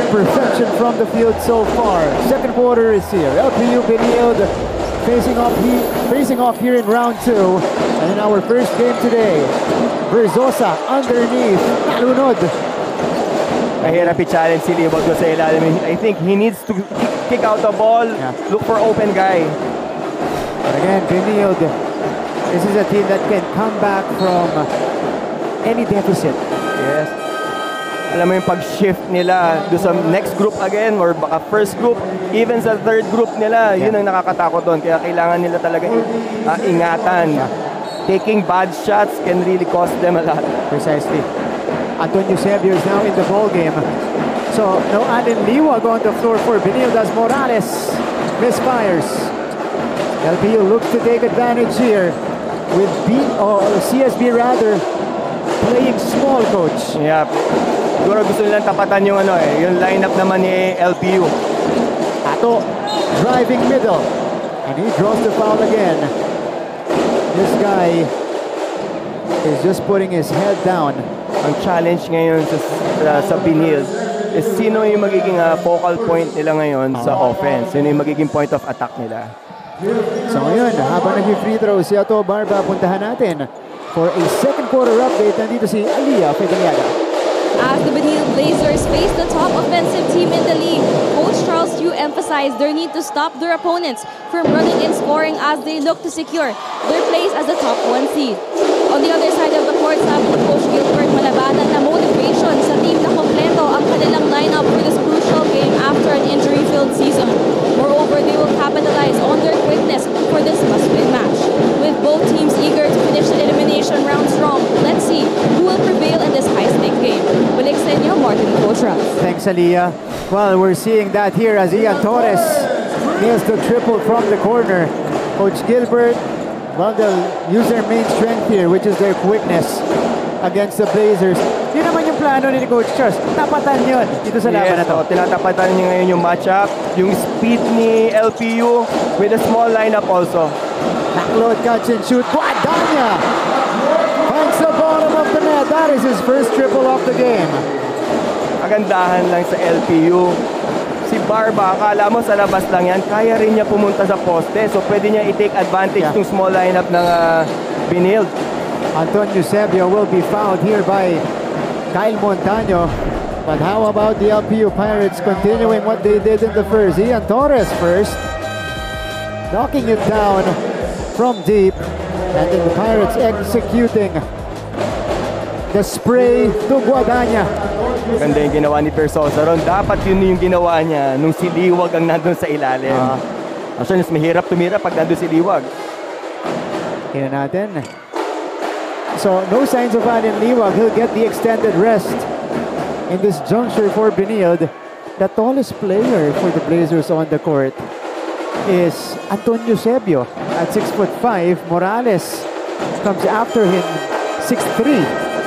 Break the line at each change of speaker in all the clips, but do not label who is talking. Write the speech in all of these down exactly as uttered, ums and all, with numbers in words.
perfection from the field so far. Second quarter is here. L P U Benilde facing off, he, facing off here in round two. And in our first game today, Verzosa underneath, nalunod.
Mahirap i-challenge si Liwag doon sa ilalim. I think he needs to kick out the ball, yeah. Look for open guy.
But again, Benilde, this is a team that can come back from any deficit.
Yes. Alam mo yung pag-shift nila doon sa next group again or baka first group, even sa third group nila, yeah. Yun ang nakakatakot doon. Kaya kailangan nila talaga uh, ingatan. Yeah. Taking bad shots can really cost them a lot.
Precisely. Anton Eusebio is now in the ball game. So, no Allen Liwag on the floor for Benilde as Morales misfires. L P U looks to take advantage here with B, or C S B rather, playing small, coach.
Yeah. Siguro gusto nilang tapatan yung ano eh, yung lineup naman ni L P U.
Ato driving middle, and he draws the foul again. This guy is just putting his head down.
Ang challenge ngayon sa, uh, sa Benilde is sino yung magiging uh, focal point nila ngayon sa offense. Sino yung magiging point of attack nila.
So ngayon, habang nag-free throw si Ato Barba, puntahan natin for a second quarter update. Nandito si Aliyah Fideliaga.
As the Benilde Blazers face the top offensive team in the league, Coach Charles Yu emphasized their need to stop their opponents from running and scoring as they look to secure their place as the top one seed. On the other side of the court, sabi ni Coach Gilbert Malabanan na motivation sa team na kompleto ang kanilang lineup for this crucial game after an injury-filled season. Moreover, they will capitalize on their quickness for this must-win match. With both teams eager to finish the elimination round strong, let's see who will prevail in this high-stake game. Balik sa inyo, Martin Coach Ralph.
Thanks, Aliyah. Well, we're seeing that here as Ian Torres nails the triple from the corner. Coach Gilbert, well, they'll use their main strength here, which is their quickness against the Blazers. Yun naman yung plano ni Coach Charles. Tapatan yun dito sa laban
yes,
na to.
So, tinatapatan niya ngayon yung matchup, yung speed ni L P U with a small lineup also.
Backload catch and shoot. Guadagna finds the bottom of the net. That is his first triple of the game.
Kagandahan lang sa L P U. Si Barba, akala mo sa labas lang yan, kaya rin niya pumunta sa poste. So pwede niya i-take advantage yeah. ng small lineup ng uh, Benilde.
Anton Eusebio will be fouled here by Kyle Montaño. But how about the L P U Pirates continuing what they did in the first? Ian Torres first, knocking it down from deep. And then the Pirates executing the spray to Guadagna.
Ganda yung ginawa ni Verzosa ron. Dapat yun yung ginawa niya nung si Liwag ang nandun sa ilalim. Uh, Actually, mas mahirap tumira pag nandun si Liwag.
Tingnan natin. So, no signs of Allen Liwag. He'll get the extended rest in this juncture for Benilde. The tallest player for the Blazers on the court is Anton Eusebio at six foot five. Morales comes after him, six three.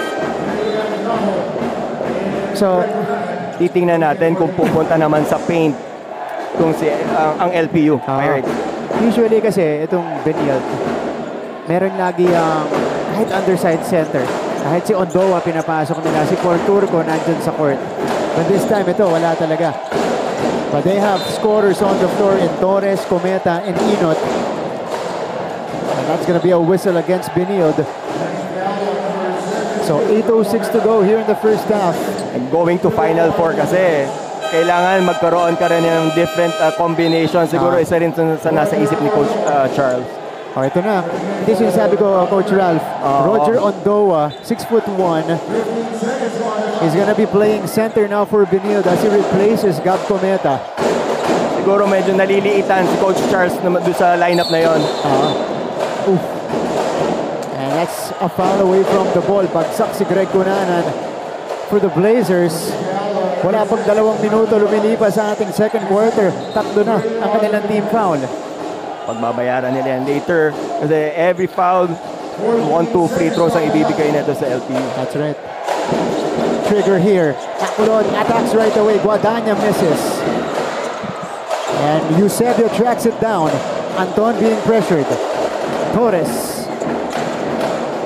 So,
titingnan natin kung pupunta naman sa paint kung si uh, ang L P U. Uh,
usually kasi itong Benilde, meron lagi ang um, kahit underside center. Kahit si Ondoa pinapasok nila, si Porturco nandun sa court. But this time ito, wala talaga. But they have scorers on the floor in Torres, Cometa, and Inot. And that's gonna be a whistle against Benilde. So eight oh six to go here in the first half.
And going to Final Four kasi kailangan magkaroon ka rin ng different uh, combinations. Siguro uh, isa rin sa, sa nasa isip ni Coach uh, Charles.
Oh, ito na. Ito yung sabi ko, Coach Ralph. Uh, Roger Ondoa, six foot one. He's gonna be playing center now for Benilde as he replaces Gab Cometa.
Siguro medyo naliliitan si Coach Charles na doon sa lineup na yon.
Uh, oof. And that's a foul away from the ball. Bagsak si Greg Cunanan for the Blazers. Wala pang dalawang minuto lumilipas sa ating second quarter. Tatlo na ang kanilang team foul.
Pagbabayaran nila yan later kasi every foul, one, two free throws ang ibibigay nito sa L P U.
That's right. Trigger here. Backload attacks right away. Guadagna misses. And Eusebio tracks it down. Anton being pressured. Torres.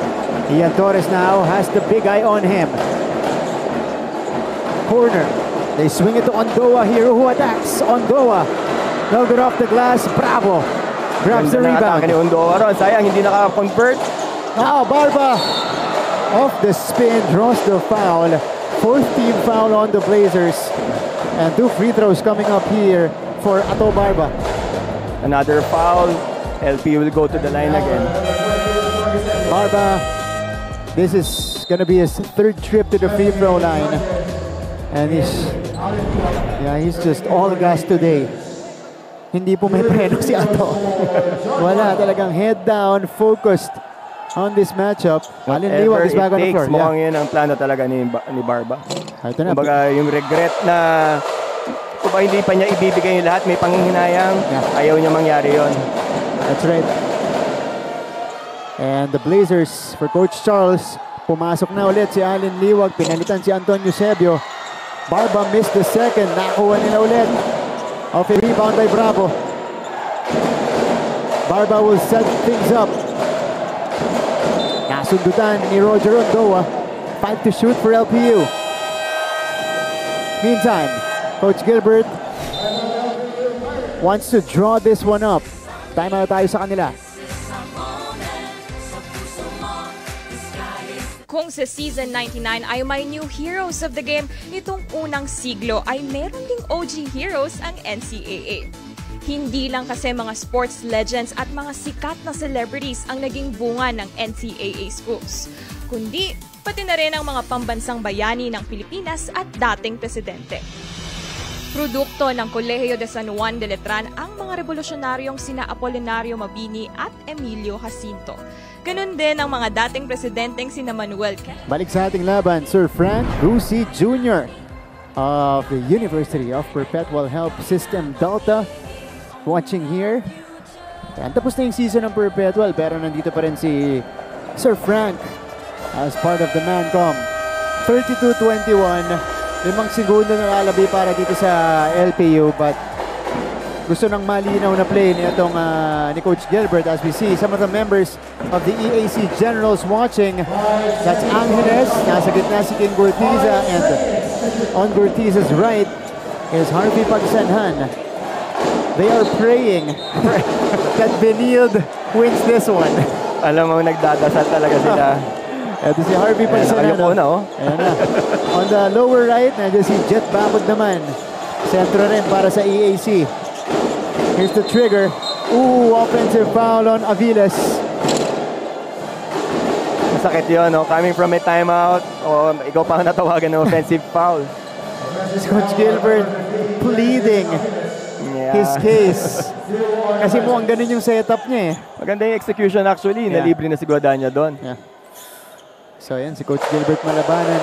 Ian Torres now has the big eye on him. Corner. They swing it to Ondoa here, who attacks. Ondoa. No good off the glass. Bravo. Grabs the rebound.
Ni Ondoa ron. Sayang, hindi naka-convert.
Now, Barba off the spin, draws the foul. Fourth team foul on the Blazers. And two free throws coming up here for Ato Barba.
Another foul. L P will go to the line again.
Barba, this is gonna be his third trip to the free throw line. And he's, yeah, he's just all gas today. Hindi po may preno si Ato. Wala, talagang head down, focused on this matchup. Alin Liwag is back on the floor.
Mukhang yun ang plano talaga ni, ni Barba.
Ito na.
Kumbaga yung regret na kung ba hindi pa niya ibibigay yung lahat, may panghihinayang, yeah. Ayaw niya mangyari yon.
That's right. And the Blazers, for Coach Charles, pumasok na ulit si Alin Liwag, pinalitan si Antonio Sebio. Barba missed the second, nakuha nila ulit. Off a rebound by Bravo. Barba will set things up. Nasundutan ni Roger Ondoa. Five to shoot for L P U. Meantime, Coach Gilbert wants to draw this one up. Timeout tayo sa kanila.
Kung sa Season ninety-nine ay may new heroes of the game, nitong unang siglo ay meron ding O G heroes ang N C A A. Hindi lang kasi mga sports legends at mga sikat na celebrities ang naging bunga ng N C A A schools, kundi pati na rin ang mga pambansang bayani ng Pilipinas at dating presidente. Produkto ng Kolehiyo de San Juan de Letran ang mga revolusyonaryong sina Apolinario Mabini at Emilio Jacinto. Ganun din ang mga dating presidenteng sina Manuel Quezon.
Balik sa ating laban, Sir Frank Rusi Junior of the University of Perpetual Help System Delta. Watching here. Yan, tapos na yung season ng Perpetual pero nandito pa rin si Sir Frank as part of the Mancom. thirty-two twenty-one. Limang segundo na lalabi para dito sa L P U but gusto ng malinaw na play ni itong uh, ni Coach Gilbert as we see some of the members of the E A C Generals watching. That's Angeles, nasa gitna si King Gurtiza, and on Gurtiza's right is Harvey Pagsanhan. They are praying that Benilde wins this one.
Alam mo, nagdadasal talaga sila.
Ito si Harvey Pagsanhan.
Ayan, na, oh.
Ayan na. On the lower right, nandiyan si Jet Bamod naman. Sentro rin para sa E A C. Here's the trigger. Ooh, offensive foul on Aviles.
Masakit yun, no? Coming from a timeout, o oh, ikaw pa ang natawagan ng offensive foul.
Coach Gilbert pleading yeah. his case. Kasi mukhang ganun yung setup niya eh.
Maganda yung execution actually. Yeah. Nalibre na si Guadagna doon.
Yeah. So yan, si Coach Gilbert malabanan.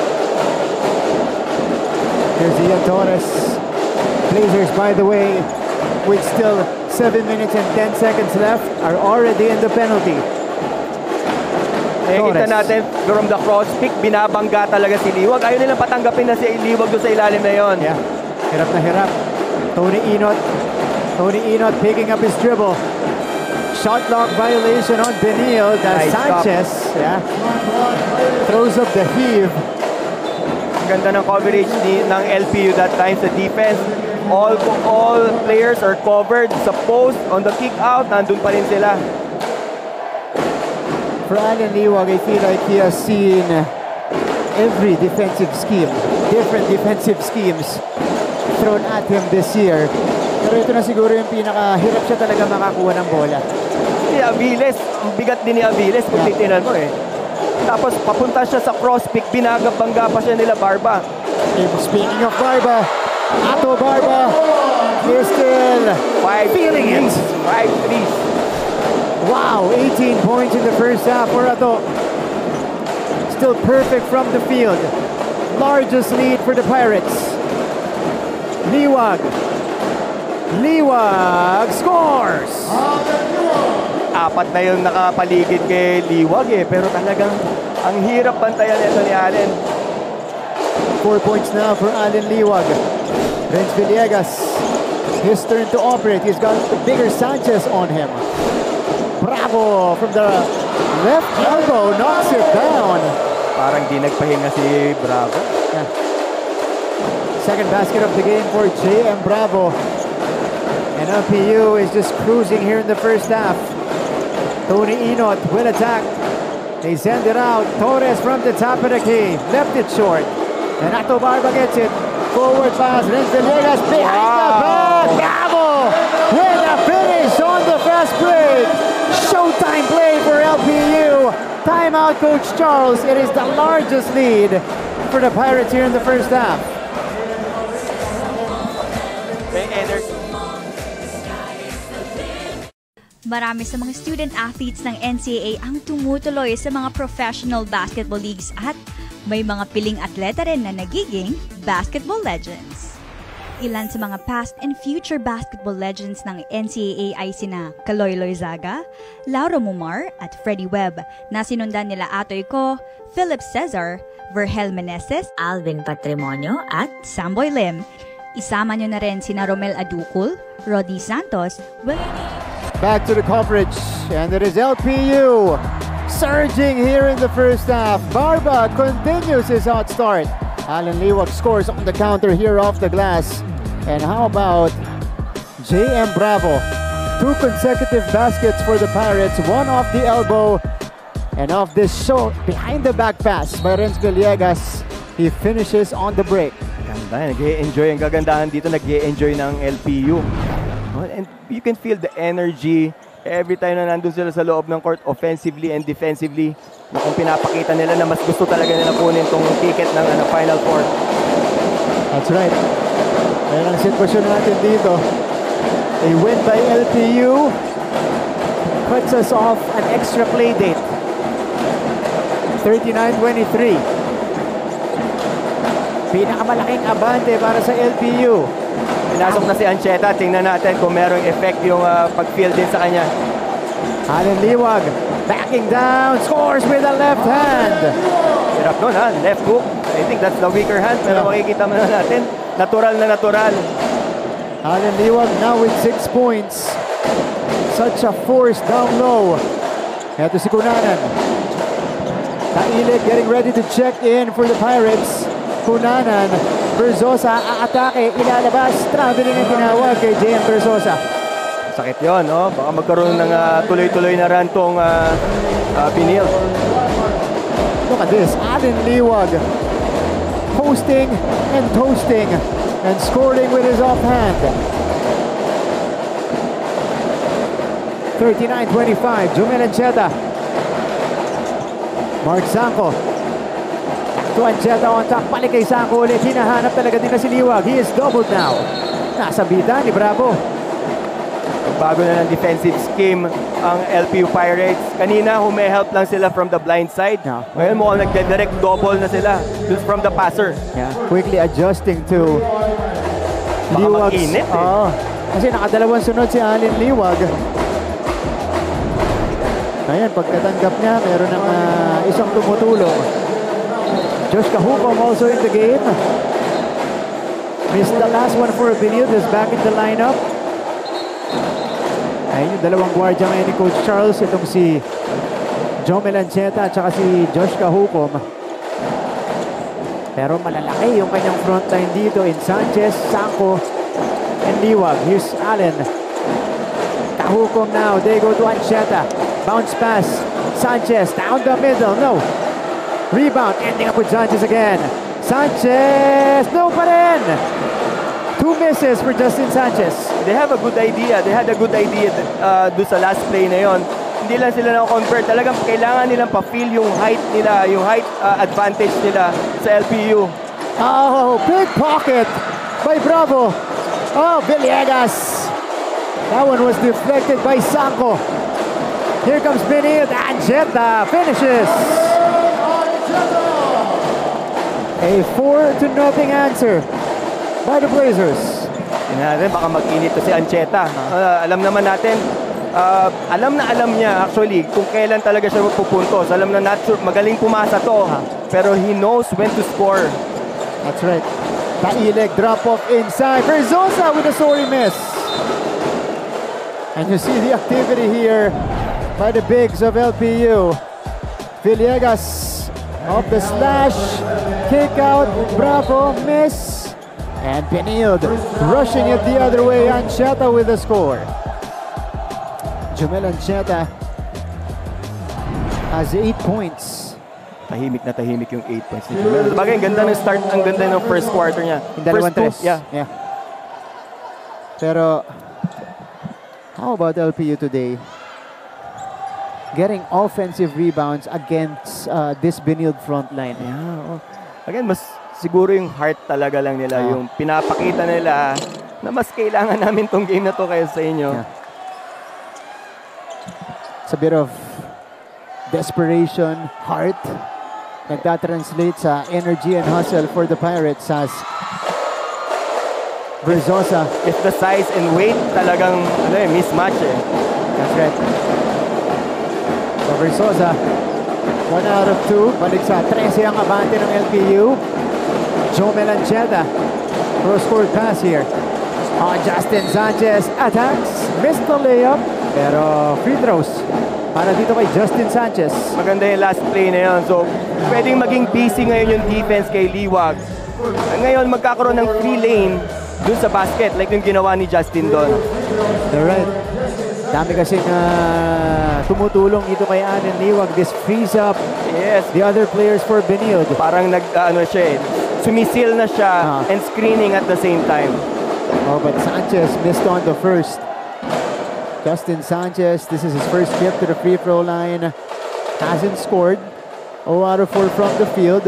Here's Ian Torres. Blazers, by the way, with still seven minutes and ten seconds left, are already in the penalty.
Eh, kita natin, from the cross pick, binabangga talaga si Liwag. Ayaw nilang patanggapin na si Liwag doon sa ilalim na yon.
Yeah, hirap na hirap. Tony Inot. Tony Inot picking up his dribble. Shot clock violation on Benil. Nice Sanchez, yeah, throws up the heave.
Ang ganda ng coverage ni, ng L P U that time sa defense. All all players are covered sa post, on the kick out, nandun pa rin sila.
For Alin Liwag, I feel like he has seen every defensive scheme, different defensive schemes thrown at him this year. Pero ito na siguro yung pinakahirap siya talaga makakuha ng bola.
Si Aviles, ang bigat din ni Aviles kung
yeah.
titinan mo eh. Tapos papunta siya sa cross pick, binagabangga pa siya nila Barba.
And speaking of Barba, Ato Barba is still
five
feeling it.
Five threes.
Wow, eighteen points in the first half for Ato. Still perfect from the field. Largest lead for the Pirates. Liwag. Liwag scores!
Apat na yung nakapaligid kay Liwag eh, pero talagang ang hirap bantayan nito ni Allen.
Four points now for Allen Liwag. Renz Villegas, his turn to operate. He's got the bigger Sanchez on him. Bravo from the left elbow, knocks it down.
Parang di nagpahinga si Bravo.
Yeah. Second basket of the game for J M Bravo. And L P U is just cruising here in the first half. Tony Inot will attack. They send it out. Torres from the top of the key. Left it short. And Ato Barba gets it. Forward pass. Renz Villegas behind wow. the back. Bravo! With a finish on the fast break. Showtime play for L P U. Timeout, Coach Charles. It is the largest lead for the Pirates here in the first half.
Marami sa mga student-athletes ng N C A A ang tumutuloy sa mga professional basketball leagues at may mga piling atleta rin na nagiging basketball legends. Ilan sa mga past and future basketball legends ng N C A A ay sina Kaloy Loizaga, Lauro Mumar at Freddie Webb na sinundan nila Atoy Ko, Philip Cesar, Vergel Meneses,
Alvin Patrimonio at
Samboy Lim. Isama nyo na rin sina Romel Aducul, Rodi Santos, Will...
Back to the coverage, and it is L P U surging here in the first half. Barba continues his hot start. Alan Liwag scores on the counter here off the glass. And how about J M Bravo? Two consecutive baskets for the Pirates, one off the elbow, and off this short behind the back pass by Renz Villegas. He finishes on the break.
Ganda, nag-e-enjoy. Ang gagandahan dito, nag-e-enjoy ng L P U. And you can feel the energy every time na nandun sila sa loob ng court, offensively and defensively, na kung pinapakita nila na mas gusto talaga nila kunin tong ticket ng ano, Final Four.
That's right. Ayan ang sitwasyon natin dito. A win by L P U cuts us off an extra play date. thirty-nine twenty-three. Pinakamalaking abante para sa L P U.
Pinasok na si Ancheta. Tingnan natin kung merong effect yung uh, pag-field din sa kanya.
Alan Liwag backing down, scores with a left hand.
Hirap nun ha, left hook. I think that's the weaker hand. Pero makikita mo na natin, natural na natural.
Alan Liwag now with six points. Such a force down low. Ito si Cunanan. Tailig getting ready to check in for the Pirates. Cunanan, Berzosa, aatake, ilalabas. Traveling ang tinawag kay J M Berzosa.
Sakit yun, no? Baka magkaroon ng uh, tuloy-tuloy na ran tong uh, uh, Binil.
Look at this, Alan Liwag posting and toasting and scoring with his offhand. thirty-nine twenty-five, Jumel Ancheta. Mark Sanko. To Ancheta on top, balik kay Sanko ulit. Hinahanap talaga din na si Liwag. He is doubled now. Nasa bida ni Bravo.
Bago na ng defensive scheme ang L P U Pirates. Kanina, humehelp lang sila from the blind side.
Yeah.
Ngayon mukhang nagde-direct double na sila from the passer.
Yeah. Quickly adjusting to
Baka
Liwag's.
mag-init eh.
Oh, kasi nakadalawang sunod si Alin Liwag. Ayan, pagkatanggap niya, meron ng uh, isang tumutulong. Josh Kahukom also in the game. Missed the last one for Benilde, is back in the lineup. Ayun yung dalawang guardia ngayon ni Coach Charles. Itong si Jomel Ancheta at saka si Josh Kahukom. Pero malalaki yung kanyang frontline dito in Sanchez, Sanko, and Liwag. Here's Allen. Kahukom now. They go to Ancheta. Bounce pass. Sanchez down the middle. No. Rebound. Ending up with Sanchez again. Sanchez. No pa rin. Two misses for Justin Sanchez.
They have a good idea. They had a good idea uh, doon sa last play na yon. Hindi lang sila na-convert. Talagang kailangan nilang pa-feel yung height nila, yung height uh, advantage nila sa L P U.
Oh, big pocket by Bravo. Oh, Villegas. That one was deflected by Sanko. Here comes Benilde. Ancheta finishes. A four to nothing answer by the Blazers.
Tingnan natin, baka mag-init to si Ancheta. Uh, alam naman natin, uh, alam na alam niya actually kung kailan talaga siya magpupuntos. Alam na not sure, magaling pumasa to. Pero he knows when to score.
That's right. Tailig, drop off inside. Berzosa with a sorry miss. And you see the activity here by the bigs of L P U. Villegas off the slash. Kick out. Bravo. Miss. And Benilde rushing it the other way. Ancheta with the score. Jomel Ancheta has eight points.
Tahimik na tahimik yung eight points ni Jomel. Sabagay, ang ganda ng start, ang ganda ng first quarter niya.
Yung dalawang
First two,
tres.
yeah.
yeah. Pero, how about L P U today? Getting offensive rebounds against uh, this Benilde front line.
Yeah. Oh. Again, mas siguro yung heart talaga lang nila.
Oh.
Yung pinapakita nila na mas kailangan namin tong game na to kaya sa inyo.
Yeah. It's a bit of desperation, heart. Nagtatranslate sa energy and hustle for the Pirates as Verzosa.
If the size and weight talagang ano eh, mismatch eh.
That's right. So Verzosa, one out of two. Balik sa thirteen ang abante ng L P U. Jomel Ancheta. Cross-court pass here. Oh, Justin Sanchez attacks. Missed the layup. Pero free throws para dito kay Justin Sanchez.
Maganda yung last play na yun. So, pwedeng maging busy ngayon yung defense kay Liwag. Ngayon, magkakaroon ng free lane dun sa basket like yung ginawa ni Justin doon.
You're right. Dami kasi na tumutulong dito kay Anen Liwag. This frees up
Yes.
the other players for Benilde.
Parang nag, uh, ano siya eh, sumisil na siya
Ah.
and screening at the same time.
Oh, but Sanchez missed on the first. Justin Sanchez, this is his first trip to the free throw line. Hasn't scored. zero out of four from the field.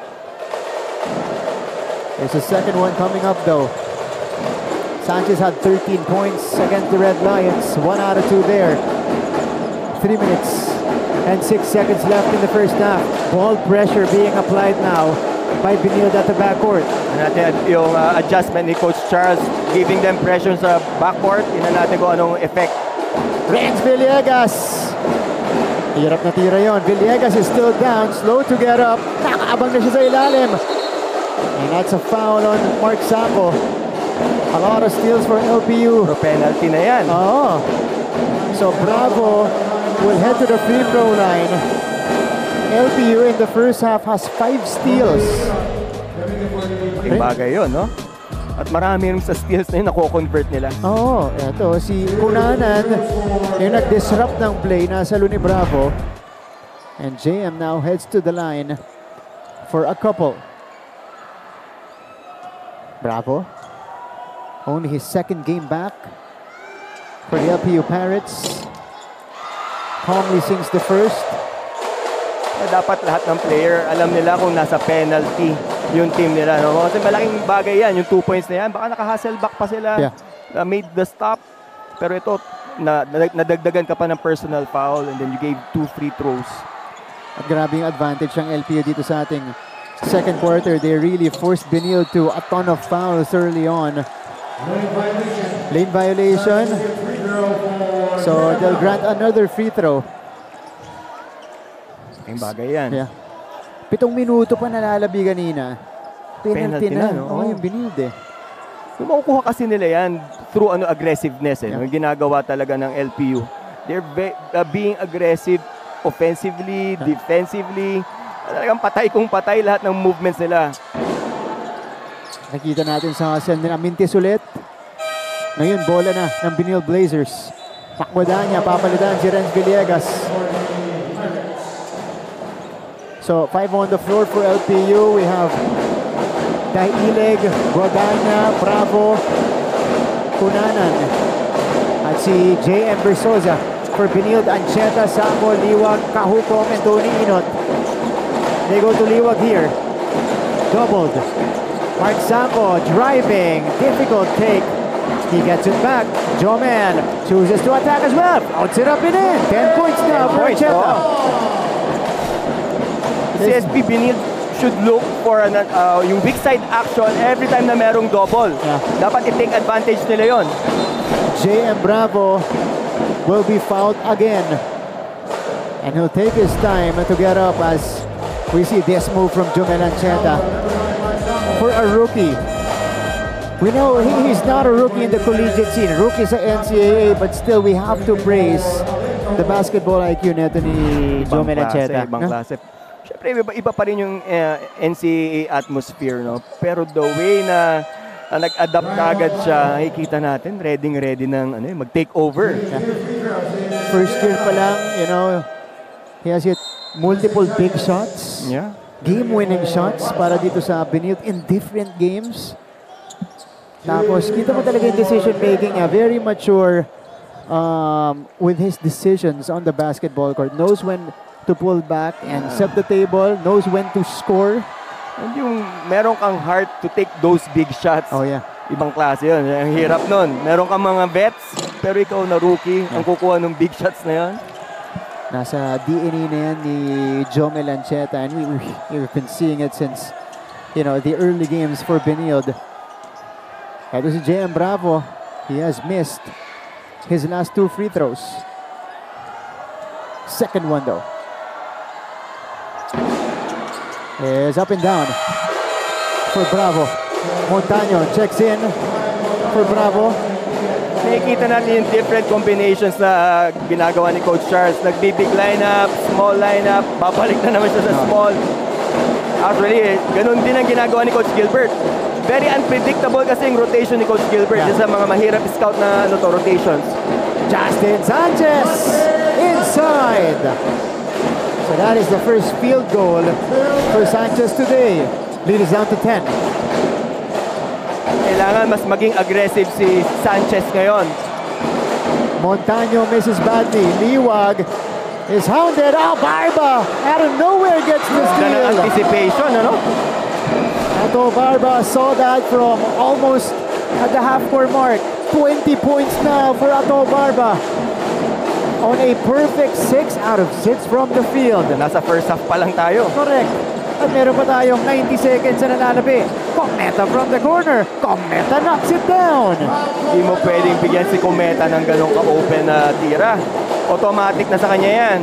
There's a second one coming up though. Sanchez had thirteen points against the Red Lions. one out of two there. Three minutes and six seconds left in the first half. Ball pressure being applied now by Benilde at the backcourt.
Natin yung uh, adjustment ni Coach Charles, giving them pressure sa backcourt. Tingnan natin kung anong effect.
Renz Villegas. Hirap na tira yon. Villegas is still down. Slow to get up. Nakaabang na siya sa ilalim. And that's a foul on Mark Sampo. A lot of steals for L P U.
Pero penalty na yan.
Oh. So Bravo will head to the free throw line. L P U in the first half has five steals.
Malaking bagay yun, no? At marami rin sa steals na yun, nako-convert nila.
Oo, oh, eto si Cunanan yung nag-disrupt ng play, nasa ni Bravo. And J M now heads to the line for a couple. Bravo, only his second game back for the L P U Pirates. Calmly sinks the first.
Dapat lahat ng player, alam nila kung nasa penalty yung team nila. No? Kasi malaking bagay yan, yung two points na yan. Baka naka-hustle back pa sila.
Yeah.
Uh, made the stop. Pero ito, na, nadagdagan ka pa ng personal foul and then you gave two free throws.
At grabe yung advantage ng L P U dito sa ating second quarter. They really forced Benilde to a ton of fouls early on. Lane violation. So they'll grant another free throw.
Yung bagay yan.
Yeah. Pitong minuto pa nalalabi kanina. Penalty,
Penalty
na.
na, no?
Oo, yung Benilde.
Yung makukuha kasi nila yan through ano aggressiveness. Eh,
Yeah.
Yung ginagawa talaga ng L P U. They're be- uh, being aggressive offensively, defensively. Talagang patay kung patay lahat ng movements nila.
Nakita natin sa hustle nila. Mintis ulit. Ngayon, bola na ng Benilde Blazers. Takbada niya, papalitan si Renz Villegas. So, five on the floor for L P U. We have Daileg, Guadagna, Bravo, Cunanan. At si J M Verzosa for Benilde, Ancheta, Sampo, Liwag, Kahukong, and Tony Inot. They go to Liwag here. Doubled. Mark Sampo driving. Difficult take. He gets it back. Jomel chooses to attack as well. Outs it up and in. Ten points now for
Points,
Ancheta.
oh. C S P Benilde should look for an, uh, yung weak side action every time na merong double.
Yeah.
Dapat i-take advantage nila yon.
J M Bravo will be fouled again. And he'll take his time to get up as we see this move from Jomel Ancheta. For a rookie. We know he, he's not a rookie in the collegiate scene. Rookie sa N C A A, but still we have to praise the basketball I Q neto ni Jomel Ancheta.
Ibang
No?
klase. Siyempre, iba, iba pa rin yung uh, N C A A atmosphere, no? Pero the way na ah, nag-adapt kaagad siya. Nakikita natin, ready-ready ng ano, mag-take over.
First year pa lang, you know, he has hit multiple big shots.
Yeah.
Game-winning shots para dito sa Benilde in different games. Tapos, kita mo talaga yung decision-making niya. Very mature um, with his decisions on the basketball court. Knows when to pull back and set the table. Knows when to score.
And yung meron kang heart to take those big shots.
Oh, yeah.
Ibang klase yun. Ang hirap nun. Meron kang mga vets, pero ikaw na rookie, ang kukuha ng big shots na yun.
Nasa D N A na yan ni Jomel Ancheta, and we, we, we've been seeing it since, you know, the early games for Benilde. Ito si J M Bravo. He has missed his last two free throws. Second one though. Is up and down for Bravo. Montaño checks in for Bravo.
Nakikita natin yung different combinations na uh, ginagawa ni Coach Charles. Nagbi-big lineup, small lineup, babalik na naman siya sa small. Actually, eh, ganun din ang ginagawa ni Coach Gilbert. Very unpredictable kasi yung rotation ni Coach Gilbert. Yeah. Sa mga mahirap scout na ano to, rotations.
Justin Sanchez inside. So that is the first field goal for Sanchez today. Lead is down to ten.
Kailangan mas maging aggressive si Sanchez ngayon.
Montaño misses badly. Liwag is hounded. Oh, Barba out of nowhere gets the steal.
Anticipation, ano?
Ato Barba saw that from almost at the half-court mark. twenty points now for Ato Barba. On a perfect six out of six from the field.
Nasa first half pa lang tayo.
Correct. At meron pa tayong ninety seconds na nanalabi. Cometa from the corner. Cometa knocks it down.
Hindi mo pwedeng bigyan si Cometa ng ganong ka-open na tira. Automatic na sa kanya yan.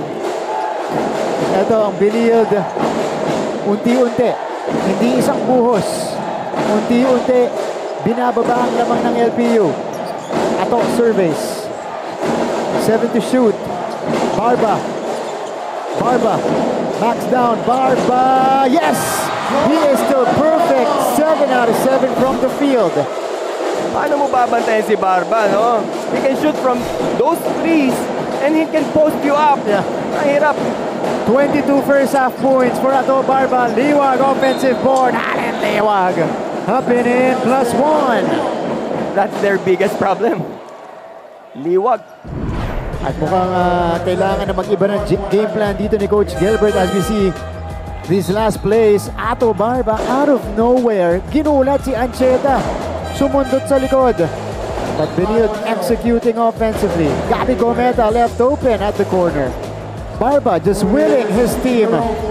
Ito ang Benilde. Unti-unti. Hindi isang buhos. Unti-unti. Binababa ang lamang ng L P U. Ato surveys. Seven to shoot. Barba. Barba. Backs down. Barba. Yes! He is still perfect. Seven out of seven from the field.
Paano mo babantayan si Barba, no? He can shoot from those threes and he can post you up.
Yeah.
Mahirap.
twenty-two first half points for Ato Barba. Liwag offensive board. Allen Liwag. Up and in plus one.
That's their biggest problem. Liwag.
At mukhang uh, kailangan na mag-iba ng game plan dito ni Coach Gilbert as we see these last plays. Ato Barba out of nowhere. Ginulat si Ancheta. Sumundot sa likod. But Benilde executing offensively. Gabby Cometa left open at the corner. Barba just willing his team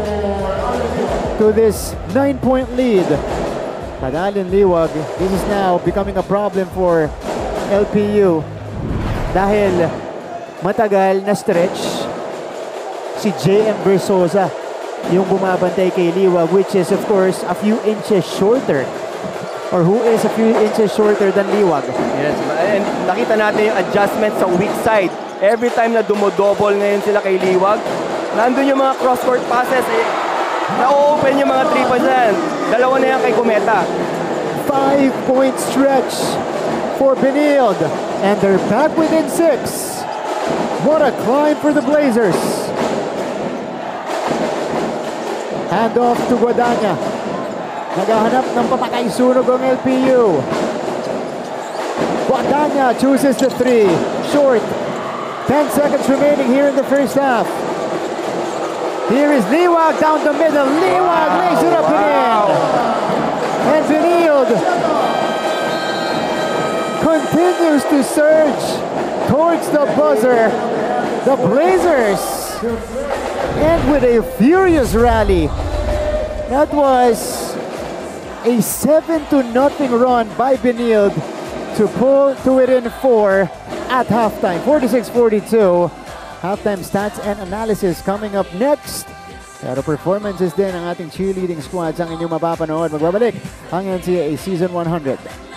to this nine-point lead. But Allen Liwag, this is now becoming a problem for L P U. Dahil matagal na stretch si J M Versosa yung bumabantay kay Liwag, which is of course a few inches shorter or who is a few inches shorter than Liwag.
Yes, and nakita natin yung adjustment sa weak side. Every time na dumodouble ngayon sila kay Liwag, nandun yung mga cross-court passes, eh, na-open yung mga three points yan. Dalawa na yan kay Cometa.
Five-point stretch for Benilde, and they're back within six. What a climb for the Blazers. Hand off to Guadagna. Naghahanap ng papakay-sunog ang L P U. Guadagna chooses the three. Short. Ten seconds remaining here in the first half. Here is Liwag down the middle. Liwag wow, lays it up wow. and in. And Benilde continues to surge towards the buzzer. The Blazers end with a furious rally. That was a seven to nothing run by Benilde to pull to within four at halftime. forty-six forty-two. Halftime stats and analysis coming up next. Pero performances din ang ating cheerleading squads ang inyong mapapanood. Magbabalik ang N C A A Season one hundred.